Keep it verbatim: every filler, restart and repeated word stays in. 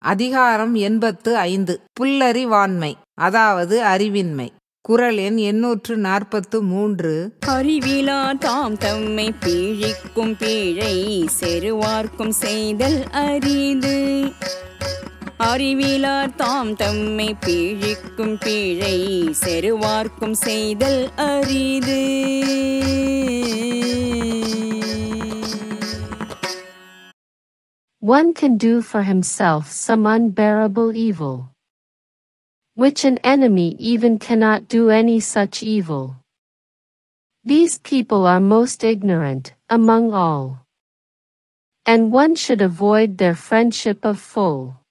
அதிகாரம் எண்பத்து ஐந்து. புல்லறிவாண்மை, அதாவது அறிவின்மை. குறள் எண் எண்ணூற்று நாற்பத்து மூன்று. அறிவிலா தாம் தம்மை பீழிக்கும் பீழை செருவார்க்கும் செய்தல் அரிது. அறிவிலார் தாம் தம்மை பீழிக்கும் பீழை செருவார்க்கும் செய்தல் அரிது. One can do for himself some unbearable evil, which an enemy even cannot do any such evil. These people are most ignorant among all, and one should avoid their friendship of foe.